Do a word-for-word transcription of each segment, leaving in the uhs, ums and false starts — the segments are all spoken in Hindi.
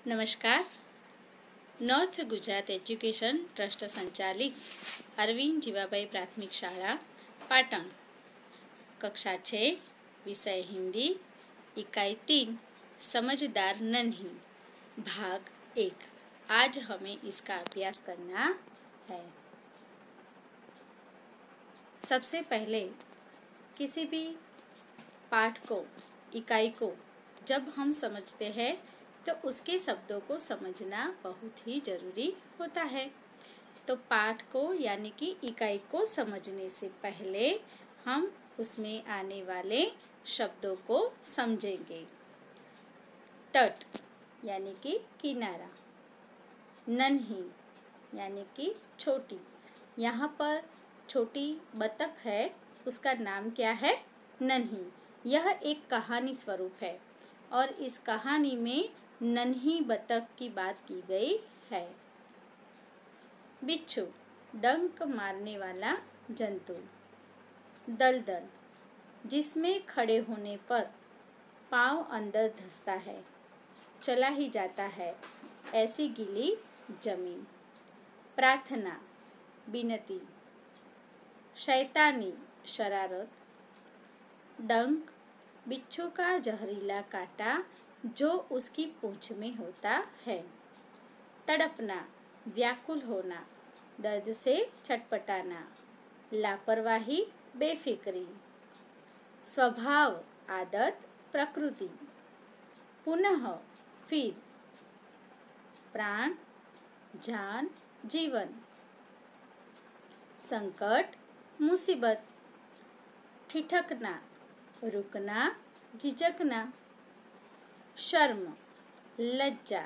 નમસ્કાર. નોર્થ ગુજરાત એજ્યુકેશન ટ્રસ્ટ સંચાલિત અરવિંદ જીવાભાઈ પ્રાથમિક શાળા पाटन कक्षा छः विषय हिंदी इकाई तीन समझदार नन्ही भाग एक. आज हमें इसका अभ्यास करना है. सबसे पहले किसी भी पाठ को इकाई को जब हम समझते हैं तो उसके शब्दों को समझना बहुत ही जरूरी होता है. तो पाठ को यानी कि इकाई को समझने से पहले हम उसमें आने वाले शब्दों को समझेंगे. तट यानी कि किनारा, नन्ही यानी कि छोटी. यहाँ पर छोटी बतख है, उसका नाम क्या है? नन्ही. यह एक कहानी स्वरूप है और इस कहानी में नन्ही बतख की बात की गई है. बिच्छू डंक मारने वाला जंतु. दलदल जिसमें खड़े होने पर पाँव अंदर धंसता है, चला ही जाता है, ऐसी गीली जमीन. प्रार्थना विनती. शैतानी शरारत. डंक बिच्छू का जहरीला कांटा जो उसकी पूंछ में होता है. तड़पना व्याकुल होना, दर्द से छटपटाना. लापरवाही बेफिक्री. स्वभाव आदत प्रकृति. पुनः फिर. प्राण जान जीवन. संकट मुसीबत. ठिठकना रुकना झिझकना. शर्म लज्जा.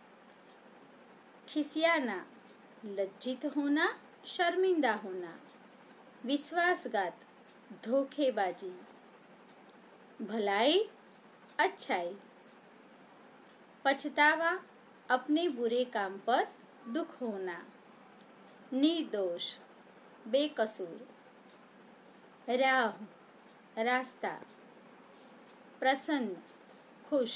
खिसियाना लज्जित होना शर्मिंदा होना. विश्वासघात धोखेबाजी. भलाई अच्छाई. पछतावा अपने बुरे काम पर दुख होना. निर्दोष बेकसूर. राह रास्ता. प्रसन्न खुश.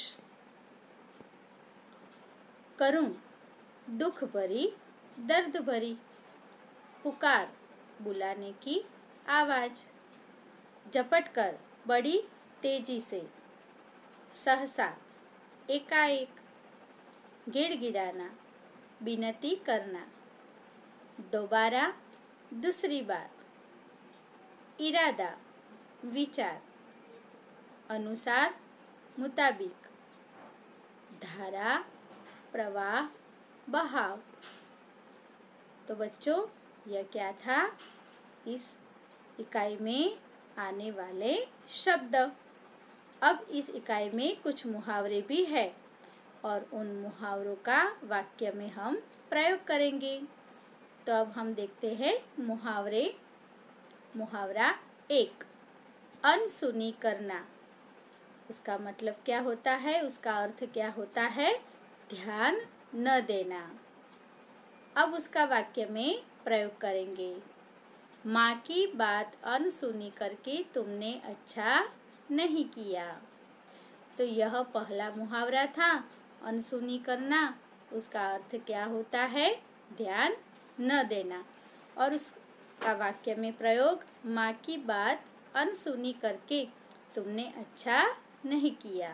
करुण दुख भरी दर्द भरी. पुकार बुलाने की आवाज. झपट कर बड़ी तेजी से. सहसा एकाएक. गिड़गिड़ाना विनती करना. दोबारा दूसरी बार. इरादा विचार. अनुसार मुताबिक. धारा प्रवाह बहाव. तो बच्चों, यह क्या था? इस इकाई में आने वाले शब्द. अब इस इकाई में कुछ मुहावरे भी है और उन मुहावरों का वाक्य में हम प्रयोग करेंगे. तो अब हम देखते हैं मुहावरे. मुहावरा एक. अनसुनी करना. उसका मतलब क्या होता है? उसका अर्थ क्या होता है? ध्यान न देना. अब उसका वाक्य में प्रयोग करेंगे. माँ की बात अनसुनी करके तुमने अच्छा नहीं किया. तो यह पहला मुहावरा था, अनसुनी करना. उसका अर्थ क्या होता है? ध्यान न देना. और उसका वाक्य में प्रयोग, माँ की बात अनसुनी करके तुमने अच्छा नहीं किया.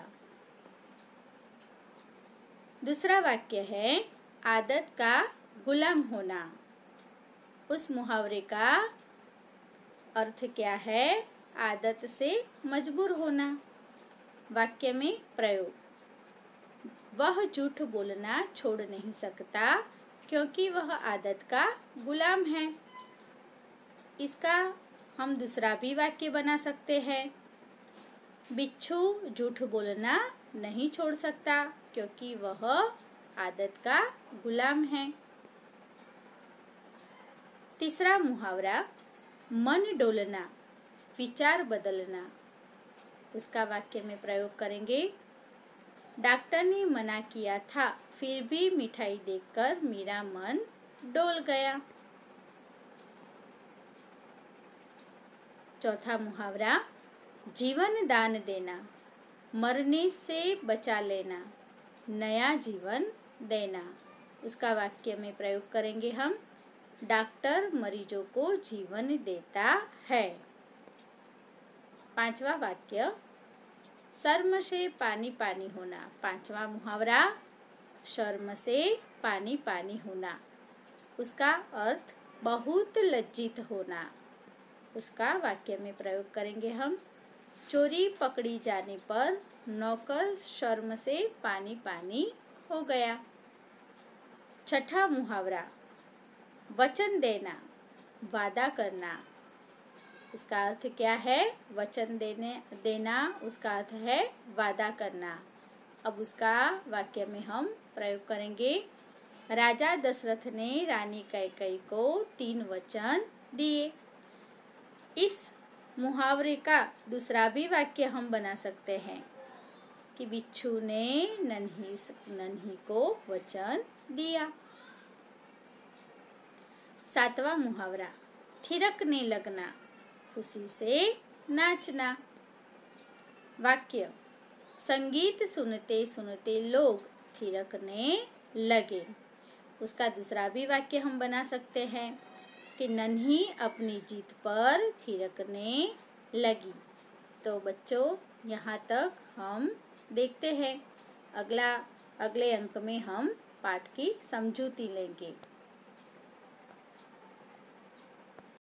दूसरा वाक्य है आदत का गुलाम होना. उस मुहावरे का अर्थ क्या है? आदत से मजबूर होना. वाक्य में प्रयोग, वह झूठ बोलना छोड़ नहीं सकता क्योंकि वह आदत का गुलाम है. इसका हम दूसरा भी वाक्य बना सकते हैं. बिच्छू झूठ बोलना नहीं छोड़ सकता क्योंकि वह आदत का गुलाम है. तीसरा मुहावरा मन डोलना विचार बदलना. उसका वाक्य में प्रयोग करेंगे. डॉक्टर ने मना किया था फिर भी मिठाई देखकर मेरा मन डोल गया. चौथा मुहावरा जीवन दान देना. मरने से बचा लेना. नया जीवन देना। उसका वाक्य में प्रयोग करेंगे हम, डॉक्टर मरीजों को जीवन देता है। पांचवा वाक्य, शर्म से पानी पानी होना। पांचवा मुहावरा, शर्म से पानी पानी होना। उसका अर्थ बहुत लज्जित होना। उसका वाक्य में प्रयोग करेंगे हम, चोरी पकड़ी जाने पर नौकर शर्म से पानी पानी हो गया। छठा मुहावरा, वचन देना, वादा करना। इसका अर्थ क्या है? वचन देने देना उसका अर्थ है वादा करना। अब उसका वाक्य में हम प्रयोग करेंगे, राजा दशरथ ने रानी कैकेयी को तीन वचन दिए। इस मुहावरे का दूसरा भी वाक्य हम बना सकते हैं कि बिच्छू ने नन्ही नन्ही को वचन दिया। सातवां मुहावरा, थिरकने लगना, खुशी से नाचना। वाक्य, संगीत सुनते सुनते लोग थिरकने लगे। उसका दूसरा भी वाक्य हम बना सकते हैं कि नन्ही अपनी जीत पर थिरकने लगी। तो बच्चों, यहाँ तक हम देखते हैं। अगला अगले अंक में हम पाठ की समझूती लेंगे।